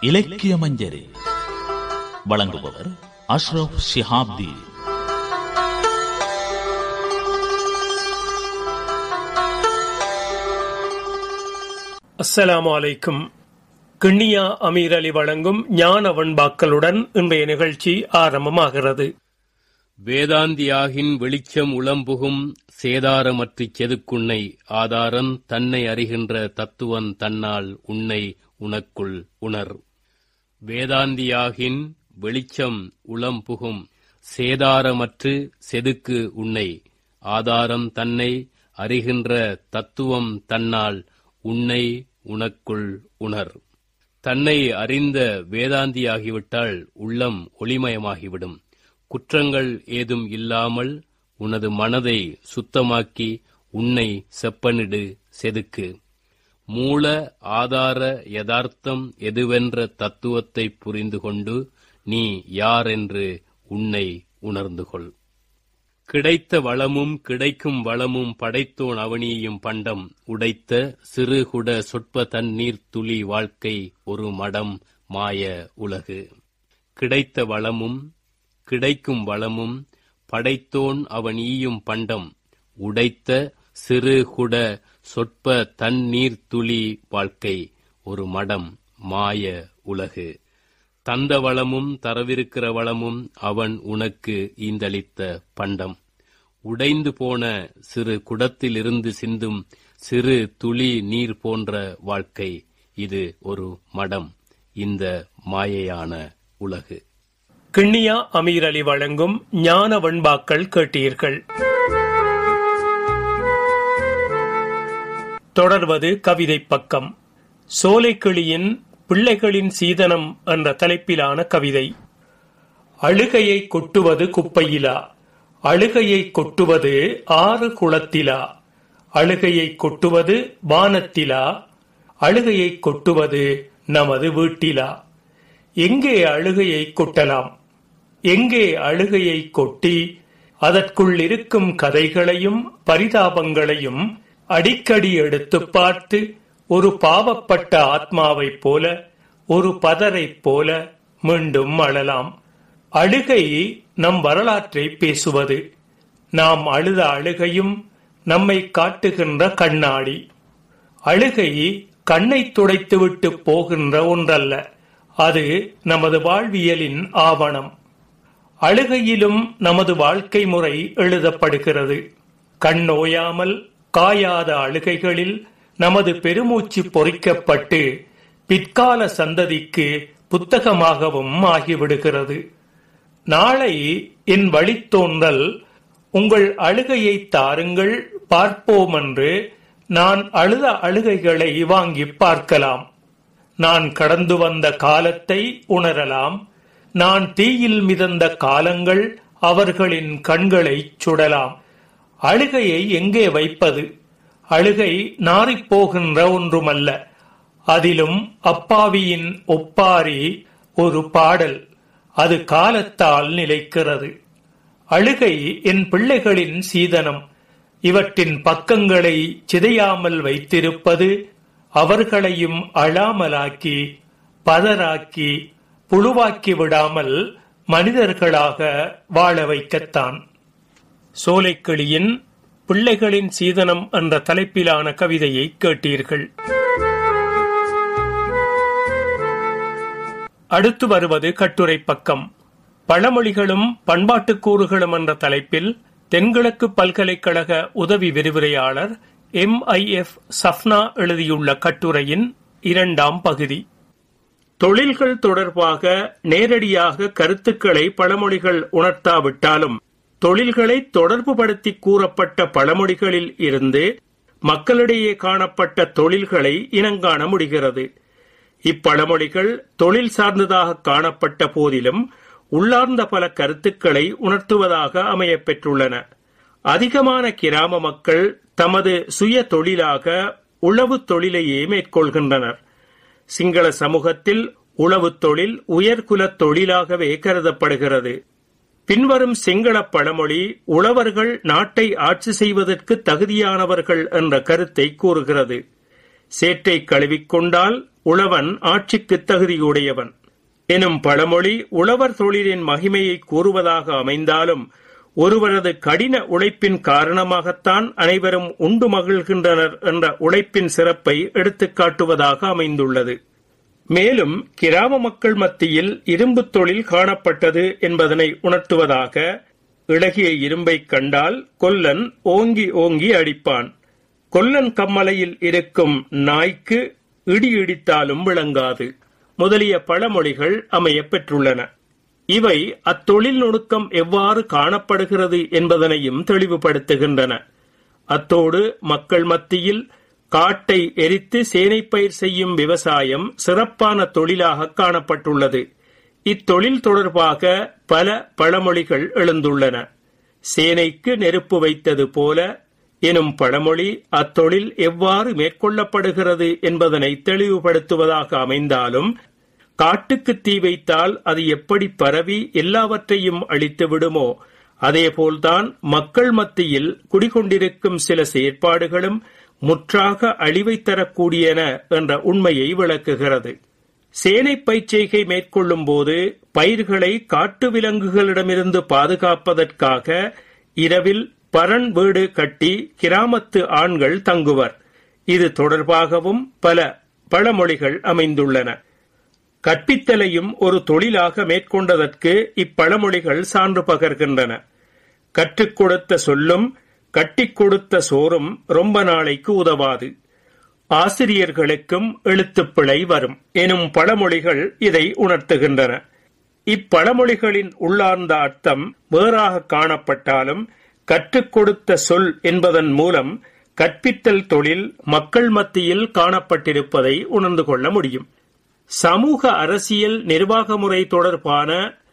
இலக்கிய மஞ்சரி வழங்குபவர் அஷ்ரப் ஷிஹாப்தி. அஸ்ஸலாமு அலைக்கும். கிண்ணியா அமீர் அலி வழங்கும் ஞான வண்பாக்களுடன் இன்றைய நிகழ்ச்சி ஆரம்பமாகிறது. வேதாந்தியாகின் வெளிச்சம் உளம்புகும் சேதாரமற்றிச் செதுக்குன்னை ஆதாரன் தன்னை அறிகின்ற தத்துவன் தன்னால் உன்னை உனக்குள் உணர். வேதாந்தியாகின் வெளிச்சம் உளம்புகும் சேதாரமற்று செதுக்கு உன்னை ஆதாரம் தன்னை அறிகின்ற தத்துவம் தன்னால் உன்னை உனக்குள் உணர். தன்னை அறிந்த வேதாந்தியாகிவிட்டால் உள்ளம் ஒளிமயமாகிவிடும். குற்றங்கள் ஏதும் இல்லாமல் உனது மனதை சுத்தமாக்கி உன்னை செப்பனிடு, செதுக்கு. மூல ஆதார யதார்த்தம் எதுவென்ற தத்துவத்தை புரிந்து கொண்டு நீ யார் என்று உன்னை உணர்ந்து கொள். கிடைத்த வளமும் கிடைக்கும் வளமும் படைத்தோன் அவனியும் பண்டம் உடைத்த சிறுகுட சொற்ப தண்ணீர் துளி வாழ்க்கை ஒரு மடம் மாய உலகு. கிடைத்த வளமும் கிடைக்கும் வளமும் படைத்தோன் அவன் ஈயும் பண்டம் உடைத்த சிறுகுட சொற்ப தண்ணீர் துளி வாழ்க்கை ஒரு மடம் மாய உலகு. தந்த வளமும் தரவிருக்கிற வளமும் அவன் உனக்கு ஈந்தளித்த பண்டம். உடைந்து போன சிறு குடத்திலிருந்து சிந்தும் சிறு துளி நீர் போன்ற வாழ்க்கை இது ஒரு மடம், இந்த மாயையான உலகு. கிண்ணியா அமீர் அலி வழங்கும் ஞான வண்பாக்கள் கேட்டீர்கள். தொடர்வது கவிதை பக்கம். சோலைக்கிளியின் பிள்ளைகளின் சீதனம் என்ற தலைப்பிலான கவிதை. அழுகையை கொட்டுவது குப்பையிலா, அழுகையை கொட்டுவது ஆறு குளத்திலா, அழுகையை கொட்டுவது வானத்திலா, அழுகையை கொட்டுவது நமது வீட்டிலா. எங்கே அழுகையை கொட்டலாம்? எங்கே அழுகையை கொட்டி அதற்குள் இருக்கும் கதைகளையும் பரிதாபங்களையும் அடிக்கடி எடுத்து பார்த்து ஒரு பாவப்பட்ட ஆத்மாவைப் போல, ஒரு பதரைப் போல மீண்டும் அழலாம். அழுகை நம் வரலாற்றை பேசுவது. நாம் அழுத அழுகையும் நம்மை காட்டுகின்ற கண்ணாடி. அழுகை கண்ணை துடைத்துவிட்டு போகின்ற ஒன்றல்ல, அது நமது வாழ்வியலின் ஆவணம். அழுகையிலும் நமது வாழ்க்கை முறை எழுதப்படுகிறது. கண் ஓயாமல் காயாத அழுகைகளில் நமது பெருமூச்சு பொறிக்கப்பட்டு பிற்கால சந்ததிக்கு புத்தகமாகவும் ஆகிவிடுகிறது. நாளை என் வழித்தோன்றல் உங்கள் அழுகையை தாருங்கள் பார்ப்போம் என்று நான் அழுத அழுகைகளை வாங்கி பார்க்கலாம். நான் கடந்து வந்த காலத்தை உணரலாம். நான் தீயில் மிதந்த காலங்கள் அவர்களின் கண்களை சுடலாம். அழுகையை எங்கே வைப்பது? அழுகை நாறிப்போகின்ற ஒன்றுமல்ல. அதிலும் அப்பாவியின் ஒப்பாரி ஒரு பாடல். அது காலத்தால் நிலைக்கிறது. அழுகை என் பிள்ளைகளின் சீதனம். இவற்றின் பக்கங்களை சிதையாமல் வைத்திருப்பது அவர்களையும் அழாமலாக்கி பதராக்கி புழுவாக்கி விடாமல் மனிதர்களாக வாழ வைக்கத்தான். சோலைக்கிளியின் பிள்ளைகளின் சீதனம் என்ற தலைப்பிலான கவிதையை கேட்டீர்கள். அடுத்து வருவது கட்டுரை பக்கம். பழமொழிகளும் பண்பாட்டுக்கூறுகளும் என்ற தலைப்பில் தென்கிழக்கு பல்கலைக்கழக உதவி விரிவுரையாளர் MIF சஃப்னா எழுதியுள்ள கட்டுரையின் 2ஆம் பகுதி. தொழில்கள் தொடர்பாக நேரடியாக கருத்துக்களை பழமொழிகள் உணர்த்தாவிட்டாலும் தொழில்களை தொடர்புபடுத்தி கூறப்பட்ட பழமொழிகளில் இருந்து மக்களிடையே காணப்பட்ட தொழில்களை இனங்காண முடிகிறது. இப்பழமொழிகள் தொழில் சார்ந்ததாக காணப்பட்ட போதிலும் உள்ளார்ந்த பல கருத்துக்களை உணர்த்துவதாக அமையப்பெற்றுள்ளன. அதிகமான கிராம மக்கள் தமது சுய தொழிலாக உழவு தொழிலையே மேற்கொள்கின்றனர். சிங்கள சமூகத்தில் உழவு தொழில் உயர்குல தொழிலாகவே கருதப்படுகிறது. பின்வரும் சிங்கள பழமொழி உழவர்கள் நாட்டை ஆட்சி செய்வதற்கு தகுதியானவர்கள் என்ற கருத்தை கூறுகிறது. சேற்றை கழுவிக்கொண்டால் உழவன் ஆட்சிக்கு தகுதியுடையவன் எனும் பழமொழி உழவர் தொழிலின் மகிமையை கூறுவதாக அமைந்தாலும் ஒருவரது கடின உழைப்பின் காரணமாகத்தான் அனைவரும் உண்டு மகிழ்கின்றனர் என்ற உழைப்பின் சிறப்பை எடுத்துக்காட்டுவதாக அமைந்துள்ளது. மேலும் கிராம மக்கள் மத்தியில் இரும்பு தொழில் காணப்பட்டது என்பதனை உணர்த்துவதாக இளகிய இரும்பை கண்டால் கொல்லன் ஓங்கி ஓங்கி அடிப்பான், கொல்லன் கம்மலையில் இருக்கும் நாய்க்கு இடி இடித்தாலும் விளங்காது முதலிய பழமொழிகள் அமையப் பெற்றுள்ளன. இவை அத்தொழில் நுணுக்கம் எவ்வாறு காணப்படுகிறது என்பதனையும் தெளிவுபடுத்துகின்றன. அத்தோடு மக்கள் மத்தியில் காட்டை எரித்து சேனைப்பயிர் செய்யும் விவசாயம் சிறப்பான தொழிலாக காணப்பட்டுள்ளது. இத்தொழில் தொடர்பாக பல பழமொழிகள் எழுந்துள்ளன. சேனைக்கு நெருப்பு வைத்தது போல எனும் பழமொழி அத்தொழில் எவ்வாறு மேற்கொள்ளப்படுகிறது என்பதனை தெளிவுபடுத்துவதாக அமைந்தாலும் காட்டுக்கு தீ வைத்தால் அது எப்படி பரவி எல்லாவற்றையும் அழித்து விடுமோ அதேபோல்தான் மக்கள் மத்தியில் குடிகொண்டிருக்கும் சில செயற்பாடுகளும் முற்றாக அழிவை தரக்கூடியன என்ற உண்மையை விளக்குகிறது. சேனை பயிற்சிகை மேற்கொள்ளும் போது பயிர்களை காட்டு விலங்குகளிடமிருந்து பாதுகாப்பதற்காக இரவில் பரண் வீடு கட்டி கிராமத்து ஆண்கள் தங்குவர். இது தொடர்பாகவும் பல பழமொழிகள் அமைந்துள்ளன. கற்பித்தலையும் ஒரு தொழிலாக மேற்கொண்டதற்கு இப்பழமொழிகள் சான்று பகர்கின்றன. கற்றுக் கொடுத்த சொல்லும் கட்டிக் கொடுத்த சோறும் ரொம்ப நாளைக்கு உதவாது, ஆசிரியர்களுக்கும் எழுத்துப்பிழை வரும் எனும் பழமொழிகள் இதை உணர்த்துகின்றன. இப்பழமொழிகளின் உள்ளார்ந்த அர்த்தம் வேறாக காணப்பட்டாலும் கற்றுக் கொடுத்த சொல் என்பதன் மூலம் கற்பித்தல் தொழில் மக்கள் மத்தியில் காணப்பட்டிருப்பதை உணர்ந்து கொள்ள முடியும். சமூக அரசியல் நிர்வாக முறை தொடர்பான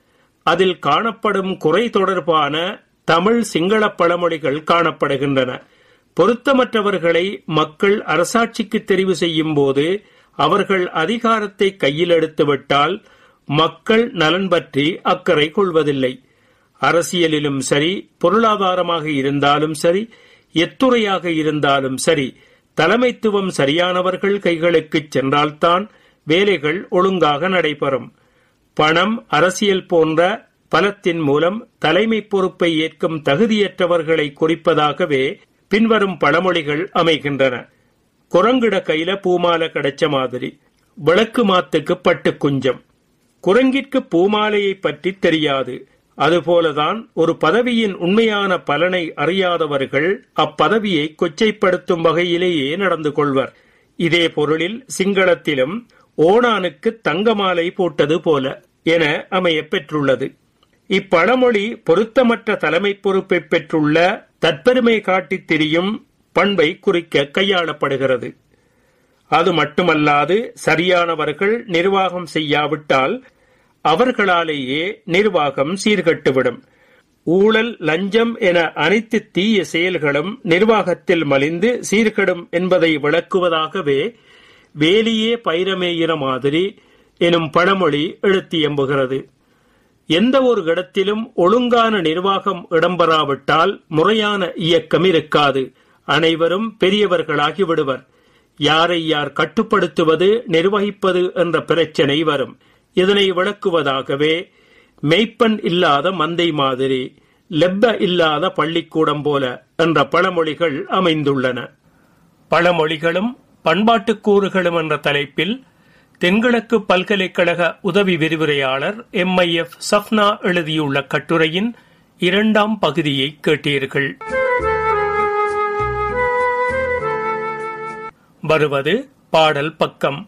அதில் காணப்படும் குறை தொடர்பான தமிழ் சிங்கள பழமொழிகள் காணப்படுகின்றன. பொருத்தமற்றவர்களை மக்கள் அரசாட்சிக்கு தெரிவு செய்யும் போது அவர்கள் அதிகாரத்தை கையில் எடுத்துவிட்டால் மக்கள் நலன் பற்றி அக்கறை கொள்வதில்லை. அரசியலிலும் சரி, பொருளாதாரமாக இருந்தாலும் சரி, எத்துறையாக இருந்தாலும் சரி, தலைமைத்துவம் சரியானவர்கள் கைகளுக்கு சென்றால்தான் வேலைகள் ஒழுங்காக நடைபெறும். பணம், அரசியல் போன்ற பலத்தின் மூலம் தலைமை பொறுப்பை ஏற்கும் தகுதியற்றவர்களை குறிப்பதாகவே பின்வரும் பழமொழிகள் அமைகின்றன. குரங்கிட கையில பூமாலை கிடைச்ச மாதிரி, விளக்கு மாத்துக்கு பட்டு குஞ்சம். குரங்கிற்கு பூமாலையை பற்றி தெரியாது. அதுபோலதான் ஒரு பதவியின் உண்மையான பலனை அறியாதவர்கள் அப்பதவியை கொச்சைப்படுத்தும் வகையிலேயே நடந்து கொள்வர். இதே பொருளில் சிங்களத்திலும் ஓணானுக்கு தங்கமாலை போட்டது போல என அமையப் பெற்றுள்ளது. இப்பழமொழி பொருத்தமற்ற தலைமை பொறுப்பை பெற்றுள்ள தற்பெருமை காட்டித் திரியும் பண்பை குறிக்க கையாளப்படுகிறது. அது மட்டுமல்லாது சரியானவர்கள் நிர்வாகம் செய்யாவிட்டால் அவர்களாலேயே நிர்வாகம் சீர்கட்டுவிடும். ஊழல், லஞ்சம் என அனைத்து தீய செயல்களும் நிர்வாகத்தில் மலிந்து சீர்கெடும் என்பதை விளக்குவதாகவே வேலியே பைரமேயிற மாதிரி எனும் பழமொழி எழுத்தியம்புகிறது. எந்த ஒரு இடத்திலும் ஒழுங்கான நிர்வாகம் இடம்பெறாவிட்டால் முறையான இயக்கம் இருக்காது. அனைவரும் பெரியவர்களாகி விடுவர். யாரை யார் கட்டுப்படுத்துவது, நிர்வகிப்பது என்ற பிரச்சனை வரும். இதனை விளக்குவதாகவே மெய்ப்பன் இல்லாத மந்தை மாதிரி, லெப்ப இல்லாத பள்ளிக்கூடம் போல என்ற பழமொழிகள் அமைந்துள்ளன. பழமொழிகளும் பண்பாட்டுக் கூறுகளும் என்ற தலைப்பில் தென்கிழக்கு பல்கலைக்கழக உதவி விரிவுரையாளர் MIF சஃப்னா எழுதியுள்ள கட்டுரையின் 2ஆம் பகுதியை கேட்டீர்கள். வருவது பாடல் பக்கம்.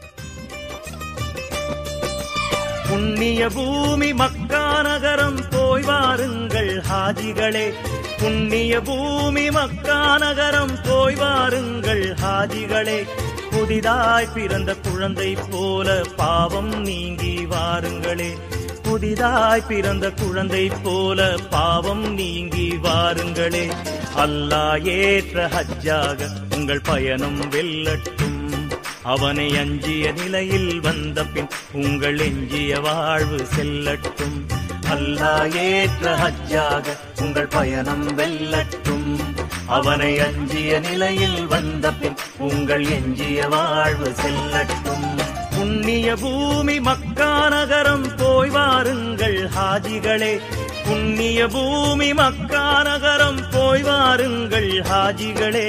புண்ணிய பூமி மக்கா நகரம் போய் வாருங்கள் ஹாஜிகளே, புண்ணிய பூமி மக்கா நகரம் போய் வாருங்கள் ஹாஜிகளே. புதிதாய் பிறந்த குழந்தை போல பாவம் நீங்கி வாருங்களே, புதிதாய் பிறந்த குழந்தை போல பாவம் நீங்கி வாருங்களே. அல்லாஹ் ஏற்ற ஹஜ்ஜாக உங்கள் பயணம் வெல்லட்டும், அவனை அஞ்சிய நிலையில் வந்த பின் உங்கள் எஞ்சிய வாழ்வு செல்லட்டும். அல்லாஹ் ஏற்ற ஹஜ்ஜாக உங்கள் பயணம் வெல்லட்டும், அவனை அஞ்சிய நிலையில் வந்த பின் உங்கள் எஞ்சிய வாழ்வு செல்லட்டும். புண்ணிய பூமி மக்கா நகரம் போய் வாருங்கள் ஹாஜிகளே, புண்ணிய பூமி மக்கா நகரம் போய் வாருங்கள் ஹாஜிகளே.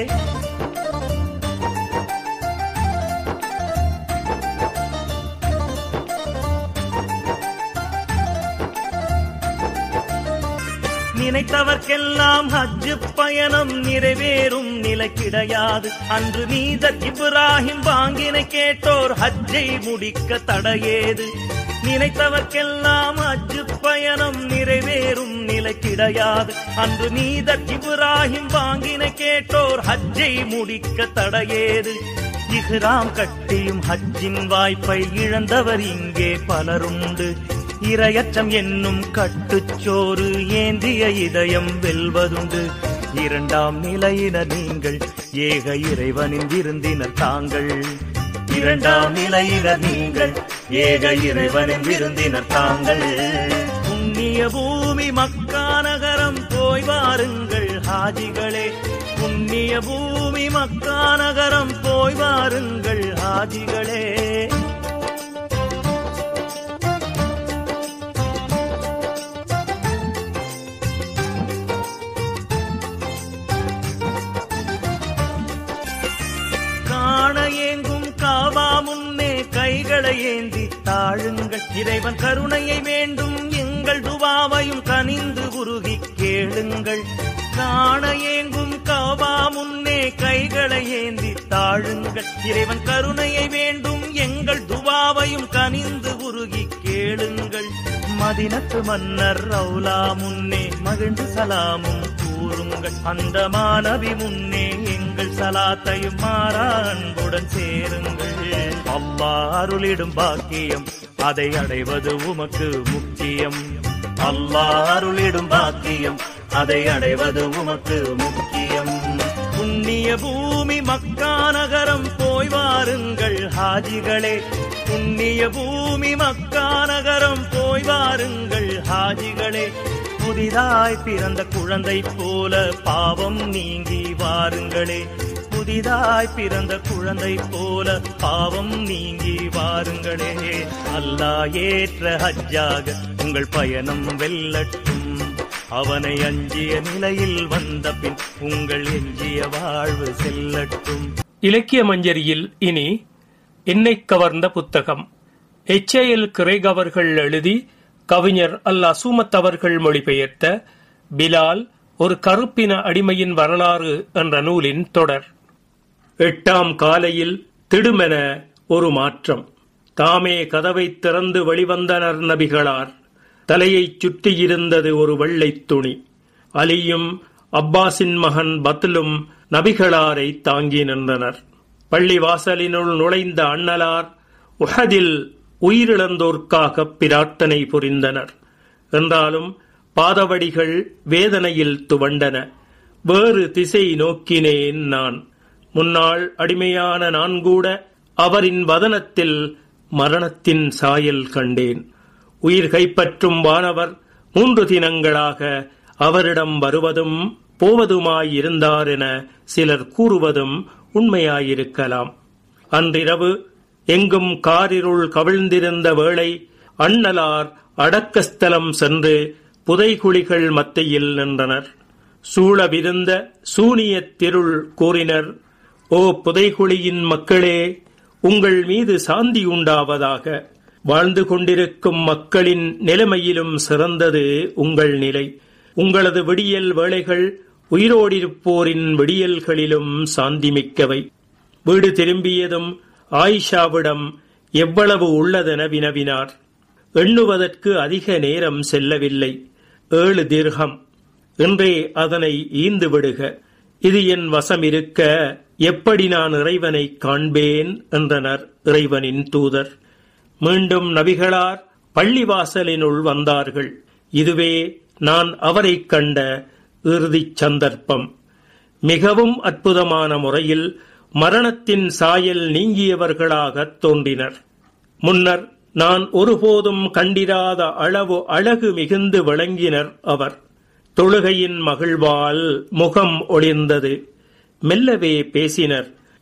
நினைத்தவர்க்கெல்லாம் ஹஜ்ஜு பயணம் நிறைவேறும் நிலை கிடையாது. அன்று மீத இப்ராஹிம் பாங்கினை கேட்டோர் ஹஜ்ஜை முடிக்க தடையேது. நினைத்தவர்க்கெல்லாம் ஹஜ்ஜு பயணம் நிறைவேறும் நிலை கிடையாது. அன்று மீத இப்ராஹிம் பாங்கினை கேட்டோர் ஹஜ்ஜை முடிக்க தடையேது. இஹ்ராம் கட்டியும் ஹஜ்ஜின் வாய்ப்பை இழந்தவர் இங்கே பலருண்டு. இரையச்சம் என்னும் கட்டுச்சோறு ஏந்திய இதயம் வெல்வதுண்டு. இரண்டாம் நிலையினர் நீங்கள், ஏக இறைவனின் விருந்தினர் தாங்கள். இரண்டாம் நிலையினர் நீங்கள், ஏக இறைவனின் விருந்தினர் தாங்கள். புண்ணிய பூமி மக்கா நகரம் போய் வாருங்கள் ஹாஜிகளே, புண்ணிய பூமி மக்கா நகரம் போய் வாருங்கள் ஹாஜிகளே. கைகளை ஏந்தி தாழுங்கள், இறைவன் கருணையை வேண்டும் எங்கள் துவாவையும் கனிந்து உருகி கேளுங்கள். காண ஏங்கும் காபா முன்னே கைகளை ஏந்தி தாழுங்கள், இறைவன் கருணையை வேண்டும் எங்கள் துவாவையும் கனிந்து உருகி கேளுங்கள். மதினத்து மன்னர் ரவுலா முன்னே மகிழ்ந்து சலாமும் கூறுங்கள். அந்த மாணவி முன்னே எங்கள் சலாத்தையும் மாறா அன்புடன் சேருங்கள். அல்லாஹ் அருளிடும் பாக்கியம் அதை அடைவது உமக்கு முக்கியம். அல்லாஹ் அருளிடும் பாக்கியம் அதை அடைவது உமக்கு முக்கியம். புண்ணிய பூமி மக்கா நகரம் போய் வாருங்கள் ஹாஜிகளே, புண்ணிய பூமி மக்கா நகரம் போய் வாருங்கள் ஹாஜிகளே. புதிதாய் பிறந்த குழந்தை போல பாவம் நீங்கி வாருங்களே, புதிதாய் பிறந்த குழந்தை போல பாவம் நீங்கி வாருங்களே. அல்லாஹ் ஏற்ற ஹஜ்ஜாக உங்கள் பயணம் வெல்லட்டும். அவனை அஞ்சிய நிலையில் வந்த பின் உங்கள் எஞ்சிய வாழ்வு செல்லட்டும். இலக்கிய மஞ்சரியில் இனி என்னை கவர்ந்த புத்தகம், எச்ஏஎல் கிரேக் அவர்கள் எழுதி கவிஞர் அல் அசூமத் அவர்கள் மொழிபெயர்த்த பிலால் ஒரு கருப்பின அடிமையின் வரலாறு என்ற நூலின் தொடர். 8ஆம் காலையில் திடுமென ஒரு மாற்றம். தாமே கதவை திறந்து வெளிவந்தனர் நபிகளார். தலையைச் சுற்றியிருந்தது ஒரு வெள்ளைத் துணி. அலியும் அப்பாஸின் மகன் பத்லும் நபிகளாரை தாங்கி நின்றனர். பள்ளி வாசலினுள் நுழைந்த அண்ணலார் உஹதில் உயிரிழந்தோர்க்காக பிரார்த்தனை புரிந்தனர். என்றாலும் பாதவடிகள் வேதனையில் துவண்டன. வேறு திசை நோக்கினேன் நான். முன்னாள் அடிமையான நான் கூட அவரின் வதனத்தில் மரணத்தின் சாயல் கண்டேன். உயிர் கைப்பற்றும் வானவர் 3 தினங்களாக அவரிடம் வருவதும் போவதுமாயிருந்தார் என சிலர் கூறுவதும் உண்மையாயிருக்கலாம். அன்றிரவு எங்கும் காரிருள் கவிழ்ந்திருந்த வேளை அண்ணலார் அடக்கஸ்தலம் சென்று புதைகுழிகள் மத்தியில் நின்றனர். சூழவிருந்த சூனியத் திருள் கூறினர், ஓ புதைகுழியின் மக்களே, உங்கள் மீது சாந்தி உண்டாவதாக. வாழ்ந்து கொண்டிருக்கும் மக்களின் நிலைமையிலும் சிறந்தது உங்கள் நிலை. உங்களது விடியல் வேளைகள் உயிரோடிருப்போரின் விடியல்களிலும் சாந்திமிக்கவை. வீடு திரும்பியதும் ஆயிஷாவிடம் எவ்வளவு உள்ளதென வினவினார். எண்ணுவதற்கு அதிக நேரம் செல்லவில்லை. 7 திர்ஹம். இன்றே அதனை ஈந்து விடுக. இது என் வசம் இருக்க எப்படி நான் இறைவனை காண்பேன் என்றனர் இறைவனின் தூதர். மீண்டும் நபிகளார் பள்ளிவாசலினுள் வந்தார்கள். இதுவே நான் அவரை கண்ட இறுதிச் சந்தர்ப்பம். மிகவும் அற்புதமான முறையில் மரணத்தின் சாயல் நீங்கியவர்களாகத் தோன்றினர். முன்னர் நான் ஒருபோதும் கண்டிராத அளவு அழகு மிகுந்து விளங்கினர் அவர். தொழுகையின் மகிழ்வால் முகம் ஒளிர்ந்தது. மெல்லவே பேசினர்.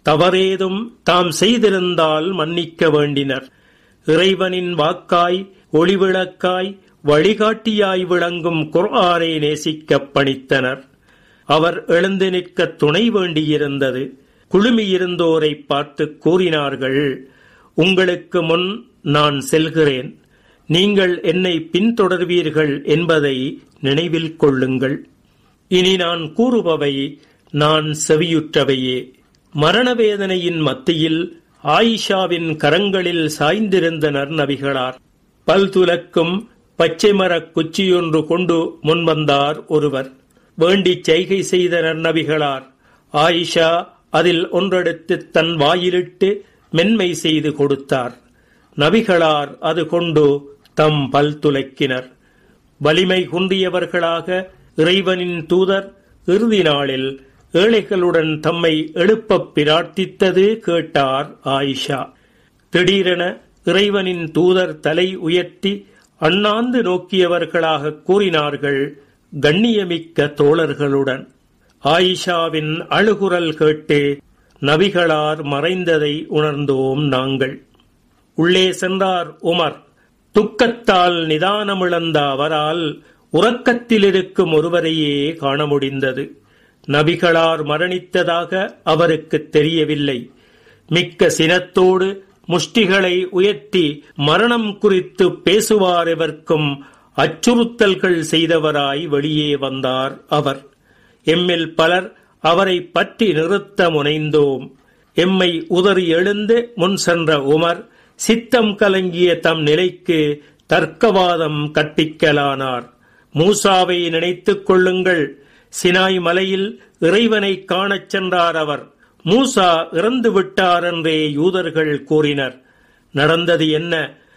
தவறேதும் தாம் செய்திருந்தால் மன்னிக்க வேண்டினர். இறைவனின் வாக்காய் ஒளிவிளக்காய் வழிகாட்டியாய் விளங்கும் குர்ஆனை நேசிக்கப் பணித்தனர். அவர் எழுந்து நிற்க துணை வேண்டியிருந்தது. குழுமியிருந்தோரை பார்த்து கூறினார்கள், உங்களுக்கு முன் நான் செல்கிறேன், நீங்கள் என்னை பின்தொடர்வீர்கள் என்பதை நினைவில் கொள்ளுங்கள். இனி நான் கூறுபவை நான் செவியுற்றவையே. மரணவேதனையின் மத்தியில் ஆயிஷாவின் கரங்களில் சாய்ந்திருந்தனர் நபிகளார். பல்துலக்கும் பச்சை மரக் குச்சியொன்று கொண்டு முன்வந்தார் ஒருவர். வேண்டிச் செய்கை செய்தனர் நபிகளார். ஆயிஷா அதில் ஒன்றெடுத்து தன் வாயிலிட்டு மென்மை செய்து கொடுத்தார். நபிகளார் அது கொண்டு தம் பல் துலக்கினர். வலிமை குன்றியவர்களாக இறைவனின் தூதர் இறுதி நாளில் ஏழைகளுடன் தம்மை எழுப்பப் பிரார்த்தித்தது கேட்டார் ஆயிஷா. திடீரென இறைவனின் தூதர் தலை உயர்த்தி அண்ணாந்து நோக்கியவர்களாக கூறினார்கள், கண்ணியமிக்க தோழர்களுடன். ஆயிஷாவின் அழுகுரல் கேட்டு நபிகளார் மறைந்ததை உணர்ந்தோம் நாங்கள். உள்ளே சென்றார் உமர். துக்கத்தால் நிதானமிழந்த அவரால் உறக்கத்தில் இருக்கும் ஒருவரையே காண முடிந்தது. நபிகளார் மரணித்ததாக அவருக்கு தெரியவில்லை. மிக்க சினத்தோடு முஷ்டிகளை உயர்த்தி மரணம் குறித்து பேசுவார் எவர்க்கும் அச்சுறுத்தல்கள் செய்தவராய் வெளியே வந்தார் அவர். எம்மில் பலர் அவரை பற்றி நிறுத்த முனைந்தோம். எம்மை உதறி எழுந்து முன் சென்ற உமர் சித்தம் கலங்கிய தம் நிலைக்கு தர்க்கவாதம் கற்பிக்கலானார். மூசாவை நினைத்துக் கொள்ளுங்கள். சினாய் மலையில் இறைவனை காணச் சென்றார் அவர். மூசா இறந்து விட்டார் என்றே யூதர்கள் கூறினர். நடந்தது என்ன?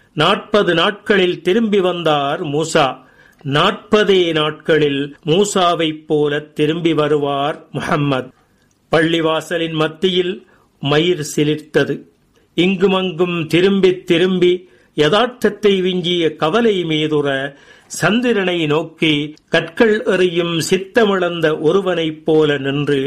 40 நாட்களில் திரும்பி வந்தார் மூசா. 40 நாட்களில் மூசாவைப் போல திரும்பி வருவார் முஹம்மது. பள்ளிவாசலின் மத்தியில் மயிர் சிலிர்த்தது. இங்குமங்கும் திரும்பி திரும்பி யதார்த்தத்தை விஞ்சிய கவலை மீதுற சந்திரனை நோக்கி கற்கள் எறியும் சித்தமிழந்த ஒருவனைப் போல நின்று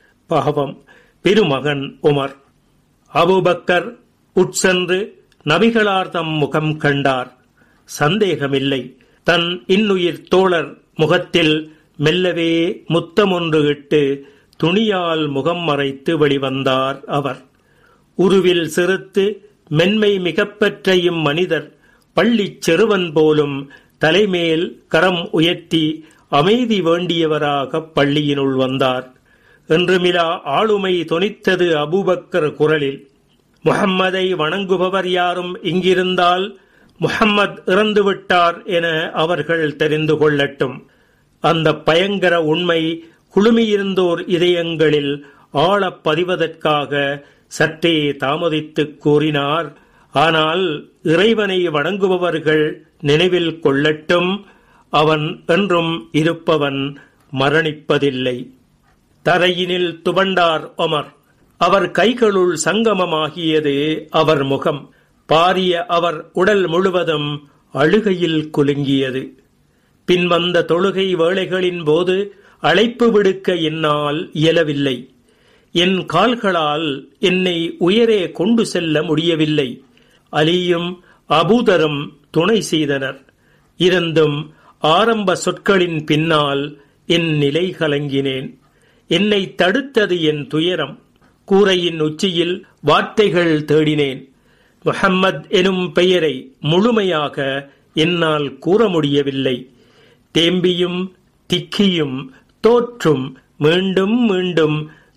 பாவம் பெருமகன் உமர். அபூபக்கர் உட்சென்று நபிகளார் தம் முகம் கண்டார். சந்தேகமில்லை, தன் இன்னுயிர் தோழர் முகத்தில் மெல்லவே முத்தமொன்று இட்டு துணியால் முகம் மறைத்து வெளிவந்தார் அவர். உருவில் சிறுத்து மென்மை மிகப்பெற்ற இம்மனிதர் பள்ளிச் சிறுவன் போலும் தலைமேல் கரம் உயர்த்தி அமைதி வேண்டியவராக பள்ளியினுள் வந்தார். என்றுமிலா ஆளுமை தொனித்தது அபூபக்கர் குரலில். முஹம்மதை வணங்குபவர் யாரும் இங்கிருந்தால் முஹம்மத் இறந்துவிட்டார் என அவர்கள் தெரிந்து கொள்ளட்டும். அந்த பயங்கர உண்மை குழுமியிருந்தோர் இதயங்களில் ஆழப் பதிவதற்காக சற்றே தாமதித்துக் கூறினார். ஆனால் இறைவனை வணங்குபவர்கள் நினைவில் கொள்ளட்டும், அவன் என்றும் இருப்பவன், மரணிப்பதில்லை. தரையினில் துவண்டார் ஒமர். அவர் கைகளுள் சங்கமமாகியது அவர் முகம். பாரிய அவர் உடல் முழுவதும் அழுகையில் குலுங்கியது. பின்வந்த தொழுகை வேளைகளின் போது அழைப்பு விடுக்க என்னால் இயலவில்லை. என் கால்களால் என்னை உயரே கொண்டு செல்ல முடியவில்லை. அலியும் அபூதரும் துணை செய்தனர். இருந்தும் ஆரம்ப சொற்களின் பின்னால் என் நிலை கலங்கினேன். என்னை தடுத்தது என் துயரம். கூரையின் உச்சியில் வார்த்தைகள் தேடினேன். முஹம்மத் எனும் பெயரை முழுமையாக என்னால் கூற முடியவில்லை. தேம்பியும் திக்கியும் தோற்றும் மீண்டும் மீண்டும்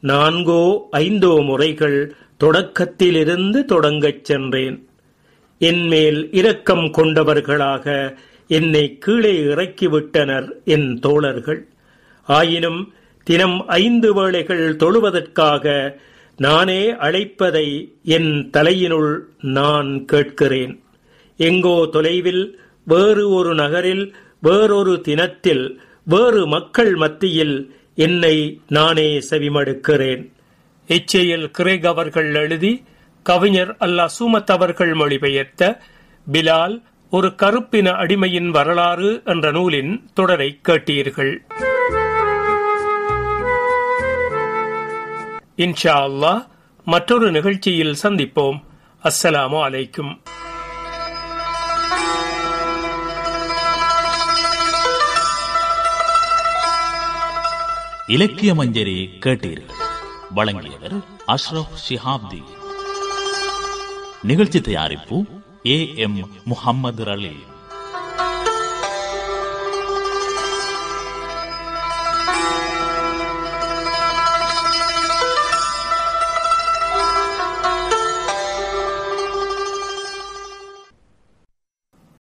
4-5 முறைகள் தொடக்கத்திலிருந்து தொடங்கச் சென்றேன். என்மேல் இரக்கம் கொண்டவர்களாக என்னை கீழே இறக்கிவிட்டனர் என் தோழர்கள். ஆயினும் தினம் 5 வேளைகள் தொழுவதற்காக நானே அழைப்பதை என் தலையினுள் நான் கேட்கிறேன். எங்கோ தொலைவில் வேறு ஒரு நகரில் வேறொரு தினத்தில் வேறு மக்கள் மத்தியில் என்னை நானே செவிமடுக்கிறேன். இச்செயல் கிரேக் அவர்கள் எழுதி கவிஞர் அல்லா சூமத் அவர்கள் மொழிபெயர்த்த பிலால் ஒரு கருப்பின அடிமையின் வரலாறு என்ற நூலின் தொடரை கேட்டீர்கள். இன்ஷா அல்லாஹ் மற்றொரு நிகழ்ச்சியில் சந்திப்போம். அஸ்ஸலாமு அலைக்கும். இலக்கிய மஞ்சரி கேட்டீர்கள். வழங்கியவர் அஷ்ரப் ஷிஹாப்தி. நிகழ்ச்சி தயாரிப்பு AM முஹம்மது ரலீல்.